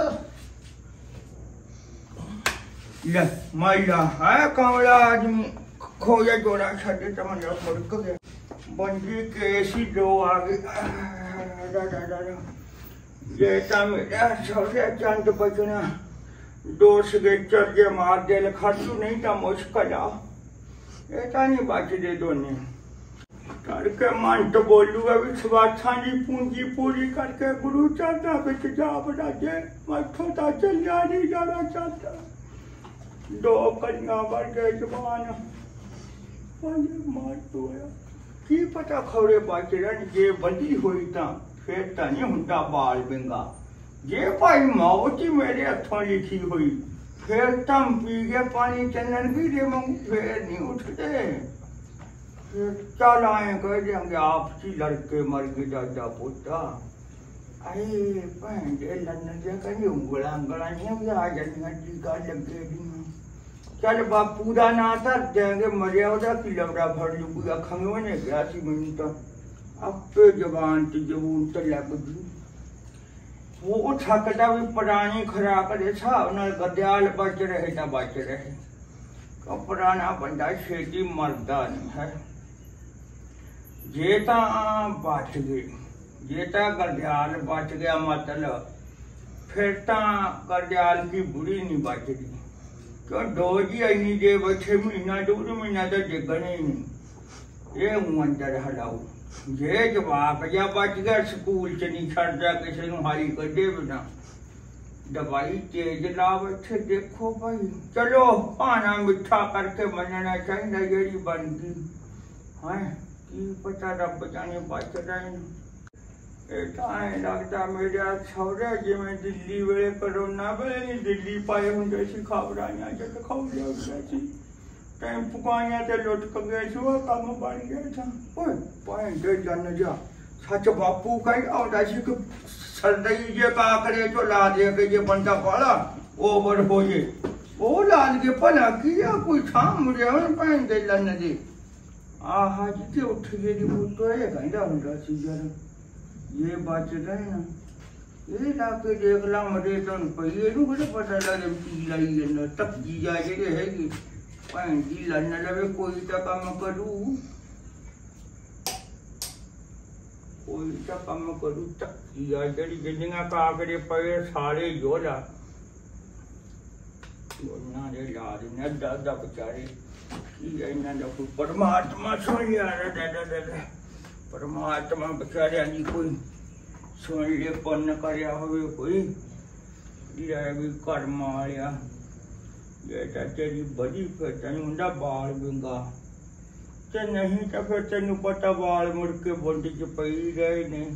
ਲੈ ਮਾਇਆ ਹੈ ਕਮਲਾ ਆਦਮੀ ਖੋਇਆ ਜੋੜਾ ਛੱਡੇ ਤਾਂ ਮੈਂ ਮੁੜਕ ਗਿਆ। ਬੰਦੀ ਕੇਸੀ ਦੋ ਆ ਗਏ ਦਾ ਦਾ ਦਾ ਇਹ ਤਾਂ ਮੇਰਾ ਛੋਟਾ ਚੰਦ ਬਚਣਾ ਦੋ ਸਗੇਚਰ ਜੇ ਮਾਰ ਦੇ ਲਖਾਟੂ ਨਹੀਂ ਤਾਂ ਮੁਸ਼ਕਲ ਆ। ਇਹ ਤਾਂ ਨਹੀਂ ਬਚਦੇ ਦੋਨੇ। ਕਰਕੇ ਮਨ ਤੋਂ ਬੋਲੂਗਾ ਵੀ ਸਵਾਥਾਂ ਦੀ ਪੂੰਜੀ ਪੂਰੀ ਕਰਕੇ ਗੁਰੂ ਚਾਹਤਾ ਵਿੱਚ ਜਾ ਬੜਾ ਜੇ ਮੱਥੋਂ ਤਾਂ ਚੱਲਿਆ ਨਹੀਂ ਜਾਣਾ ਚਾਹਤਾ। ਦੋ ਕੰਨਾਂ ਵਰਗੇ ਜਵਾਨ ਪੰਜ ਮਾਰ ਤੋਇਆ ਕੀ ਪਤਾ ਖੌਰੇ ਬਾਚੜਨ ਜੇ ਬੰਦੀ ਹੋਈ ਤਾਂ ਫੇਰ ਤਾਂ ਨਹੀਂ ਹੁੰਦਾ ਬਾਲ ਬਿੰਗਾ। ਜੇ ਭਾਈ ਮੌਤ ਹੀ ਮੇਰੇ ਹੱਥੋਂ ਲਿਖੀ ਹੋਈ ਫੇਰ ਤਾਂ ਪੀ ਕੇ ਪਾਣੀ ਚੰਨਣ ਵੀ ਦੇ ਮੰਗ ਫੇਰ ਨਹੀਂ ਉੱਠਦੇ। ਫਿਰ ਚੱਲ ਆਏ ਕਹਿ ਦਿਆਂਗੇ ਆਪ ਜੀ ਲੜਕੇ ਮਰ ਗਏ ਦਾਦਾ ਪੋਤਾ। ਆਏ ਭੈਣ ਦੇ ਲੰਨ ਜੇ ਕਹਿੰਦੇ ਉਂਗਲਾਂ ਉਂਗਲਾਂ ਨਹੀਂ ਵੀ ਆ ਜਾਂਦੀਆਂ ਟੀਕਾ ਲੱਗੇ ਦੀਆਂ। ਚੱਲ ਬਾਪੂ ਦਾ ਨਾਂ ਧਰ ਦਿਆਂਗੇ, ਮਰਿਆ ਉਹਦਾ ਕੀ ਲੱਗਦਾ ਫੜ ਲੂ ਕੋਈ ਅੱਖਾਂ ਨੂੰ ਉਹਨੇ ਕਿਹਾ ਸੀ ਮੈਨੂੰ ਤਾਂ ਆਪੇ ਜ਼ਬਾਨ ਤੇ ਜ਼ਬੂਨ ਤੇ ਲੱਗ ਗਈ। ਉਹ ਥੱਕਦਾ ਵੀ ਪੁਰਾਣੀ ਖੁਰਾਕ ਦੇ ਹਿਸਾਬ ਨਾਲ ਗਦਿਆਲ ਬਚ ਰਹੇ ਤਾਂ ਬਚ ਰਹੇ। ਕੋ ਪੁਰਾਣਾ ਬੰਦਾ ਛੇਤੀ ਮਰਦਾ ਨਹੀਂ ਹੈ। ਜੇ ਤਾਂ ਬਚ ਗਏ, ਜੇ ਤਾਂ ਗਦਿਆਲ ਬਚ ਗਿਆ ਮਤਲਬ ਫਿਰ ਤਾਂ ਗਦਿਆਲ ਦੀ ਬੁੜੀ ਨਹੀਂ ਬਚਦੀ। ਕਿਉਂ ਡੋਜ ਹੀ ਇੰਨੀ ਜੇ ਬੈਠੇ ਮਹੀਨਾ ਡੂਢ ਮਹੀਨਾ ਤਾਂ ਡਿੱਗਣੇ ਹੀ ਨਹੀਂ। ਇਹ ਊਂ ਅੰਦਰ ਹਲਾਉ। ਜੇ ਜਵਾਕ ਜਾਂ ਬਚ ਗਿਆ ਸਕੂਲ ਚ ਨਹੀਂ ਛੱਡਦਾ ਕਿਸੇ ਨੂੰ ਹਾਈ ਕੱਢੇ ਬਿਨਾ। ਦਵਾਈ ਤੇਜ ਲਾ ਬੈਠੇ ਦੇਖੋ ਭਾਈ। ਚਲੋ ਭਾਣਾ ਮਿੱਠਾ ਕਰਕੇ ਮੰਨਣਾ ਚਾਹੀਦਾ ਜਿਹੜੀ ਬਣ ਗਈ ਹੈ। ਕੀ ਪਤਾ ਰੱਬ ਜਾਣੇ ਬਚਦਾ ਹੀ ਨਹੀਂ। ਇਹ ਤਾਂ ਐਂ ਲੱਗਦਾ ਮੇਰੇ ਸਹੁਰੇ ਜਿਵੇਂ ਦਿੱਲੀ ਵੇਲੇ ਕਰੋਨਾ ਵੇਲੇ ਨਹੀਂ ਦਿੱਲੀ ਪਾਏ ਹੁੰਦੇ ਸੀ ਖਬਰਾਂ ਜਦ ਖਬਰਾਂ ਹੁੰਦੀਆਂ ਸੀ ਟੈਂਪੂ ਪਾਈਆਂ ਤੇ ਲੁੱਟ ਕੇ ਗਏ ਸੀ ਉਹ ਕੰਮ ਬਣ ਗਿਆ ਤਾਂ। ਓਏ ਭਾਈ ਦੇ ਜਨ ਜਾ ਸੱਚ ਬਾਪੂ ਕਹੀ ਆਉਂਦਾ ਸੀ ਕਿ ਸਰਦਈ ਜੇ ਕਾਕੜੇ ਚੋਂ ਲਾ ਦੇ ਕੇ ਜੇ ਬੰਦਾ ਬਾਲਾ ਓਵਰ ਹੋ ਜੇ ਉਹ ਲਾਲ ਕੇ ਭਲਾ ਕੀ ਆ ਕੋਈ ਥਾਂ ਮੁੜਿਆ ਹੁਣ ਭੈਣ ਦੇ ਲੰਨ ਦੇ ਆਹ ਜਿੱਥੇ ਉੱਠ ਗਏ ਦੀ ਬੁੱਤੋ ਇਹ ਕਹਿੰਦਾ ਹੁੰਦਾ ਸੀ ਯਾਰ ਇਹ ਬਚ ਰਹੇ ਨਾ ਇਹ ਲਾ ਕੇ ਦੇਖ ਲਾ ਮਰੇ ਤਾਂ ਪਈ ਇਹਨੂੰ ਕਿਹੜਾ ਪਤਾ ਲੱਗੇ ਕੀ ਲਾਈ ਜਾਂਦਾ ਤੱਕੀ ਜਾ ਜਿਹੜੇ ਹੈਗੇ ਭੈਣ ਦੀ ਲੰਨ ਲਵੇ ਕੋਈ ਤਾਂ ਕੰਮ ਕਰੂ ਕੋਈ ਤਾਂ ਕੰਮ ਕਰੂ ਤੱਕੀ ਆ ਜਿਹੜੀ ਜਿੰਨੀਆਂ ਕਾਕੜੇ ਪਏ ਸਾਰੇ ਜੋਲਾ ਉਹਨਾਂ ਦੇ ਲਾ ਦਿੰਦੇ ਆ ਦਸ ਦਾ ਵਿਚਾਰੇ ਕੀ ਇਹਨਾਂ ਦਾ ਕੋਈ ਪਰਮਾਤਮਾ ਸੁਣ ਲਿਆ ਰੇ ਰੇ ਪਰਮਾਤਮਾ ਵਿਚਾਰਿਆਂ ਦੀ ਕੋਈ ਸੁਣ ਲੈ ਪੁੰਨ ਕਰਿਆ ਹੋਵੇ ਕੋਈ ਇਹ ਵੀ ਕਰਮ ਵਾਲਿਆ ਇਹ ਤਾਂ ਤੇਰੀ ਬੜੀ ਫਿਰ ਤੈਨੂੰ ਹੁੰਦਾ ਬਾਲ ਵਿੰਗਾ ਤੇ ਨਹੀਂ ਤਾਂ ਫਿਰ ਤੈਨੂੰ ਪਤਾ ਬਾਲ ਮੁੜ ਕੇ ਬੁੰਡ ਚ ਪਈ ਗਏ ਨੇ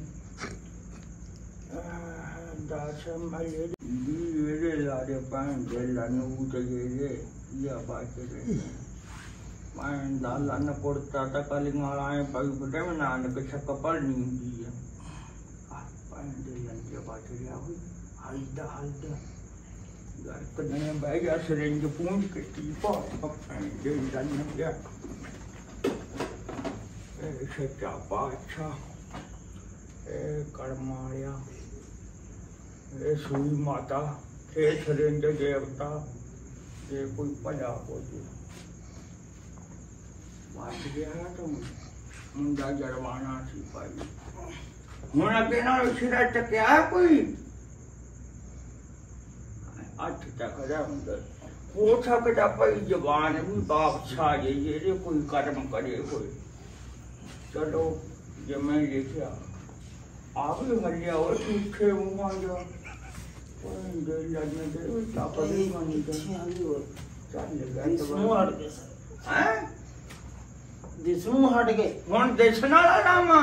ਦਾਸ ਮਲੇ ਇਹਦੇ ਲਾੜੇ ਪਾਣ ਦੇ ਲਨੂ ਤੇ ਇਹ ਯਾ ਬਾਤ ਦੇ ਪਾਣ ਦਾ ਲਨ ਪੜਤਾ ਤਾਂ ਕਲਿੰਗ ਵਾਲਾ ਹੈ ਭਾਈ ਬੁੱਢੇ ਮੈਂ ਨਾਨਕ ਛੱਕ ਪੜਨੀ ਹੁੰਦੀ ਹੈ ਆ ਪਾਣ ਦੇ ਲਨ ਦੀ ਬਾਤ ਰਿਆ ਹੋਈ ਹਾਈਦਾ ਹਾਈਦਾ ਯਾਰ ਕਨੇ ਬਹਿ ਗਿਆ ਸਰੰਜ ਪੂੰਝ ਕੇ ਟੀ ਪਾ ਪਾਣ ਦੇ ਲਨ ਗਿਆ ਇਹ ਸੱਚਾ ਬਾਦਸ਼ਾਹ ਇਹ ਕਰਮ ਵਾਲਿਆ ਇਹ ਸੂਈ ਮਾਤਾ ਇਹ ਸਰੰਜ ਦੇਵਤਾ ਇਹ ਕੋਈ ਭਲਾ ਹੋ ਜੇ ਬਚ ਗਿਆ ਤਾਂ ਮੁੰਡਾ ਜਰਵਾਣਾ ਸੀ ਭਾਈ ਹੁਣ ਅੱਗੇ ਨਾਲ ਸਿਰਾ ਟਕਿਆ ਕੋਈ ਅੱਠ ਤੱਕ ਦਾ ਹੁੰਦਾ ਹੋ ਸਕਦਾ ਭਾਈ ਜਵਾਨ ਵੀ ਬਾਪ ਛਾ ਜੇ ਇਹਦੇ ਕੋਈ ਕਰਮ ਕਰੇ ਕੋਈ ਚਲੋ ਜੇ ਮੈਂ ਲਿਖਿਆ ਆਪ ਵੀ ਮਰਿਆ ਉਹ ਕਿੱਥੇ ਮੂੰਹਾਂ ਦਾ ਕੋਈ ਦੇ ਲੱਗਨੇ ਦੇ ਤਾਂ ਪਈ ਮੰਨੀ ਦਾ ਚੱਲ ਗਿਆ ਨੂੰ ਹਟ ਗਏ ਹੈ ਦਿਸ ਨੂੰ ਹਟ ਗਏ ਹੁਣ ਦੇਸ਼ਣ ਵਾਲਾ ਰਾਮਾ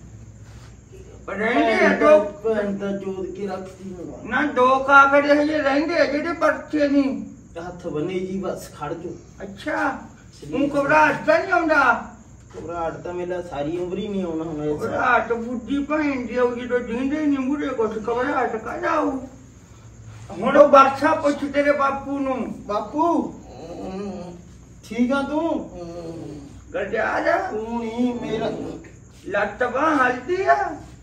ਪਰ ਰਹਿੰਦੇ ਦੋ ਭੈਣ ਤਾਂ ਜੋੜ ਕੇ ਰੱਖਦੀ ਨੂੰ ਨਾ ਦੋ ਕਾਗੜੇ ਹਜੇ ਰਹਿੰਦੇ ਆ ਜਿਹੜੇ ਪਰਚੇ ਨਹੀਂ ਹੱਥ ਬੰਨੇ ਜੀ ਬਸ ਖੜ ਜੋ ਅੱਛਾ ਤੂੰ ਘਬਰਾਹਟ ਤਾਂ ਨਹੀਂ ਆਉਂਦਾ ਘਬਰਾਹਟ ਤਾਂ ਮੇਰਾ ਸਾਰੀ ਉਮਰ ਹੀ ਨਹੀਂ ਆਉਣਾ ਹੁਣ ਇਸ ਘਬਰਾਹਟ ਬੁੱਢੀ ਭੈਣ ਦੀ ਉਹ ਜਦੋਂ ਜਿੰਦੇ ਨਹੀਂ ਮੁਰੇ ਕੁਛ ਘਬਰਾਹਟ ਕਾ ਜਾਊ ਹੁਣ ਉਹ ਬਾਦਸ਼ਾ ਪੁੱਛ ਤੇਰੇ ਬਾਪੂ ਨੂੰ ਬਾਪੂ ਠੀਕ ਆ ਤੂੰ ਗੱਜਾ ਜਾ ਤੂੰ ਨਹੀਂ ਮੇਰਾ ਲੱਤ ਬਾਹ ਹਲਦੀ ਆ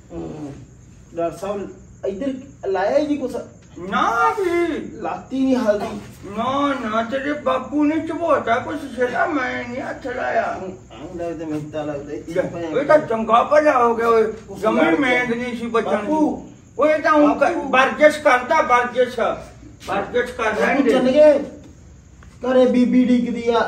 ਡਾਕਟਰ ਸਾਹਿਬ ਇੱਧਰ ਲਾਇਆ ਹੀ ਨਹੀਂ ਕੁਛ ਨਾ ਵੀ ਲਾਤੀ ਨਹੀਂ ਹਲਦੀ ਨਾ ਨਾ ਤੇਰੇ ਬਾਪੂ ਨੇ ਚਬੋਤਾ ਕੁਛ ਛੇੜਾ ਮੈਂ ਨਹੀਂ ਹੱਥ ਲਾਇਆ ਲੱਗਦਾ ਮੈਨੂੰ ਤਾਂ ਲੱਗਦਾ ਇਹ ਤਾਂ ਚੰਗਾ ਭਲਾ ਹੋ ਗਿਆ ਓਏ ਜਮੀ ਮਿਹਨਤ ਨਹੀਂ ਸੀ ਬੱਚਣ ਦੀ ਓਏ ਤਾਂ ਉਹ ਵਰਜਿਸ਼ ਕਰਦਾ ਵਰਜਿਸ਼ ਵਰਜਿਸ਼ ਕਰ ਚੱਲ ਰਹੇ ਗਏ ਘਰੇ ਬੀਬੀ ਡਿੱਗਦੀ ਆ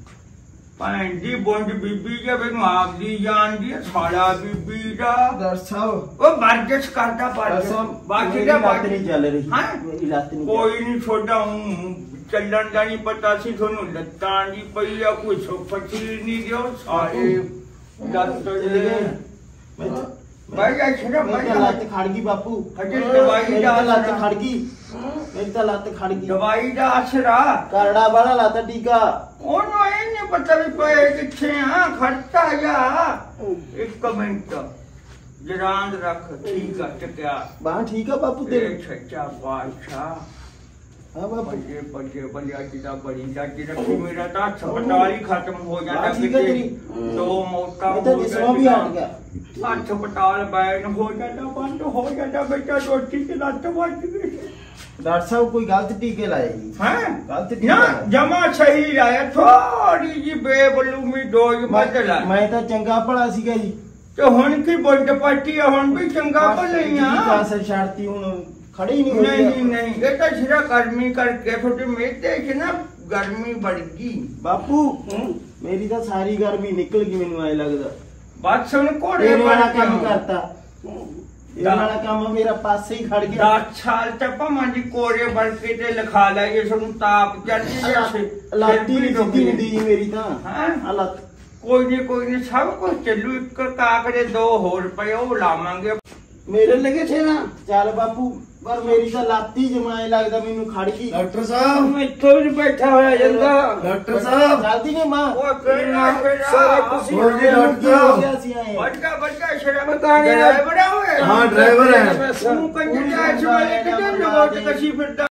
ਭੈਣ ਦੀ ਬੁੰਡ ਬੀਬੀ ਜੇ ਮੈਨੂੰ ਆਪ ਦੀ ਜਾਣਦੀ ਹੈ ਸਾਲਾ ਬੀਬੀ ਦਾ ਡਾਕਟਰ ਸਾਹਿਬ ਉਹ ਵਰਜਿਸ਼ ਕਰਦਾ ਵਰਜਿਸ਼ ਬਾਕੀ ਦਾ ਲੱਤ ਨਹੀਂ ਚੱਲ ਰਹੀ ਹਾਂ ਮੇਰੀ ਲੱਤ ਨਹੀਂ ਕੋਈ ਨਹੀਂ ਛੋਡਾ ਚੱਲਣ ਦਾ ਨਹੀਂ ਪਤਾ ਸੀ ਤੁਹਾਨੂੰ ਲੱਤਾਂ ਦੀ ਪਈ ਆ ਕੋਈ ਸੁਪਚੀਰ ਨਹੀਂ ਦਿਓ ਸਾਰੇ ਲੱਤ ਚੱਲ ਗਏ ਮੈਂ ਭਾਈ ਜਾ ਛੜਾ ਮੇਰੀ ਭਾਈ ਤਾਂ ਲੱਤ ਖੜ ਗਈ ਬਾਪੂ ਹਜੇ ਦਵਾਈ ਮੇਰੀ ਦਾ ਤਾਂ ਲੱਤ ਅਸਰ ਖੜ ਗਈ ਮੇਰੀ ਤਾਂ ਲੱਤ ਖੜ ਗਈ ਦਵਾਈ ਦਾ ਅਸਰਾ ਕਰੜਾ ਵਾਲਾ ਲੱਤ ਟੀਕਾ ਉਹਨੂੰ ਇਹ ਨਹੀਂ ਪਤਾ ਵੀ ਪਏ ਕਿੱਥੇ ਆ ਖੜਤਾ ਜਾ ਇੱਕ ਮਿੰਟ ਜਰਾਂਦ ਰੱਖ ਠੀਕ ਆ ਟਕਿਆ ਬਾਹ ਠੀਕ ਆ ਬਾਪੂ ਤੇਰੇ ਤੇ ਸੱਚਾ ਬਾਦਸ਼ਾਹ ਹਾਂ ਬਾਪੂ ਪੰਜੇ ਪੰਜੇ ਬੰਦਿਆ ਜਿੱਦਾਂ ਬੜੀ ਜਾਤੀ ਰੱਖੀ ਮੇਰਾ ਤਾਂ ਹਸਪਤਾਲ ਹੀ ਖਤਮ ਹੋ ਜਾਂਦਾ ਹਾਂ, ਠੀਕ ਹੈ ਕਿਤੇ ਤੇਰੀ। ਦੋ ਮੌਤਾਂ ਇਹ ਤਾਂ ਹੋ ਦਿਸਵਾ ਵੀ ਹਟ ਗਿਆ ਹਸਪਤਾਲ ਬੈਨ ਹੋ ਜਾਂਦਾ ਬੰਦ ਹੋ ਜਾਂਦਾ ਬੱਚਾ ਰੋਟੀ ਤੇ ਲੱਤ ਵੱਜ ਗਈ ਡਾਕਟਰ ਸਾਹਿਬ ਕੋਈ ਗਲਤ ਟੀਕੇ ਲਾਏ ਜੀ ਹੈ ਗਲਤ ਟੀਕੇ ਨਾ ਲਾਏ। ਜਮਾ ਸਹੀ ਲਾਇਆ ਥੋੜੀ ਜੀ ਬੇਬਲੂਮੀ ਡੋਜ਼ ਬਦਲਾ ਮੈਂ ਤਾਂ ਚੰਗਾ ਭਲਾ ਸੀਗਾ ਜੀ ਤੇ ਹੁਣ ਕੀ ਬੁੱਢ ਪੱਟੀ ਆ ਹੁਣ ਵੀ ਚੰਗਾ ਭਲਈਆਂ ਕਾਸਰ ਛੱਡਤੀ ਹੁਣ ਖੜੇ ਹੀ ਨਹੀਂ ਹੋਏ ਨਹੀਂ ਨਹੀਂ ਇਹ ਤਾਂ ਸਿਰਾ ਗਰਮੀ ਕਰਕੇ ਤੁਹਾਡੇ ਮੇਤੇ ਚ ਨਾ ਗਰਮੀ ਵੜ ਗਈ ਬਾਪੂ ਮੇਰੀ ਤਾਂ ਸਾਰੀ ਗਰਮੀ ਨਿਕਲ ਗਈ ਮੈਨੂੰ ਐ ਲੱਗਦਾ ਬਸ ਹੁਣ ਘੋੜੇ ਇਹ ਵਾਲਾ ਬਣ ਕੰਮ ਕੇ ਕਰਤਾ ਇਹ ਵਾਲਾ ਕੰਮ ਮੇਰਾ ਪਾਸੇ ਹੀ ਖੜ ਗਿਆ ਦਸ ਸਾਲ ਤੇ ਭਾਵਾਂ ਦੀ ਕੋਰੇ ਬਣ ਕੇ ਤੇ ਲਿਖਾ ਲੈ ਜੇ ਤੁਹਾਨੂੰ ਤਾਪ ਚੜ੍ਹਦੀ ਲਾਤੀ ਨਹੀਂ ਸਿੱਧੀ ਹੁੰਦੀ ਜੀ ਮੇਰੀ ਤਾਂ ਹਾਂ ਆ ਲੱਤ ਕੋਈ ਨਹੀਂ ਕੋਈ ਨਹੀਂ ਸਭ ਕੁਝ ਚੱਲੂ ਇੱਕ ਕਾਕੜੇ ਦੋ ਹੋਰ ਪਏ ਉਹ ਲਾਵਾਂਗੇ ਮੇਰੇ ਲੱਗੇ ਥੇ ਨਾ ਚੱਲ ਬਾਪੂ ਪਰ ਮੇਰੀ ਤਾਂ ਲਾਤੀ ਜਮਾਏ ਲੱਗਦਾ ਮੈਨੂੰ ਖੜ ਗਈ ਡਾਕਟਰ ਸਾਹਿਬ ਮੈਂ ਇੱਥੋਂ ਵੀ ਬੈਠਾ ਹੋਇਆ ਜਾਂਦਾ ਡਾਕਟਰ ਸਾਹਿਬ ਚੱਲਦੀ ਨਹੀਂ ਮਾਂ ਉਹ ਕਿਹੜਾ ਕਿਹੜਾ ਸਾਰਾ ਕੁਛ ਹੋ ਗਿਆ ਡਾਕਟਰ ਹੋ ਗਿਆ ਸੀ ਆਏ ਵੱਡਾ ਵੱਡਾ ਸ਼ਰਮ ਕਾਣੇ ਬੜਾ ਹੋਇਆ ਹਾਂ ਡਰਾਈਵਰ ਹੈ ਤੂੰ ਕੰਜਰ ਜਾ ਇਸ ਵੇਲੇ ਕਿਤੇ ਲੋਟ ਕਸ਼ੀ ਫਿਰਦਾ